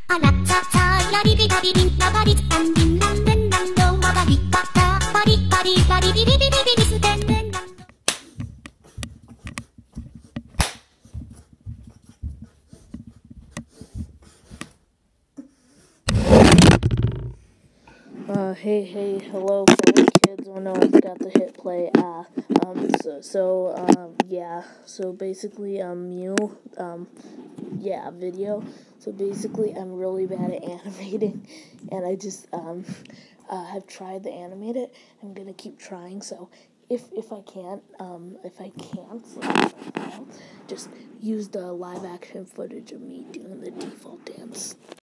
Hey, hello, fellow kids. Oh no, I forgot to hit play. Yeah. So basically, Myuu, video. So basically, I'm really bad at animating, and I just, have tried to animate it. I'm gonna keep trying, so if I can't, just use the live action footage of me doing the default dance.